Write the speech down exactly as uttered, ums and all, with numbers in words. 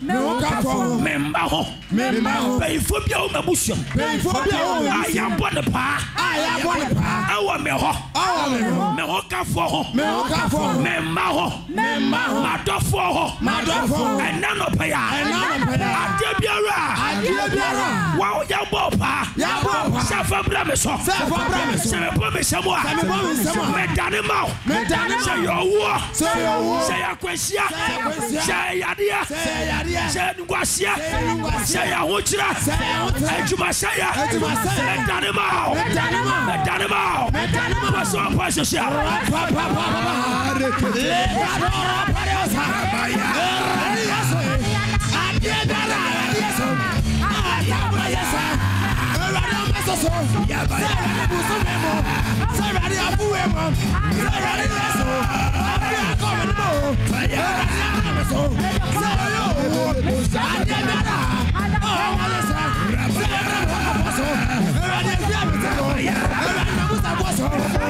memba ho memba ho befobia o mabusham befobia o ayabo ne pa ayabo ne pa awo me ho awo me ho me ho ka fo ho me ho ka fo memba ho memba ho madofo ho madofo enano pa ya enano pa ya ade biara ade biara wa o yabo pa yabo pa safa bra me so safa bra me so se me po me semo a se me po me semo me dane ma me dane ma se yo wo se yo wo se ya kwasia se ya dia se ya dia se ngwasia se ya hochira se ya hochira ejuma se ya ejuma se ya me dane ma me dane ma me dane ma me dane ma paso paso se pa pa pa pa le adora pareosa baya yeso adiedala yeso ataba yesa erade mesoso ya baya buso memo se rade abuemo se rade yeso abia komemo baya meso se yo adiedala oh yesa se rade paso erade bia meso erade buso boso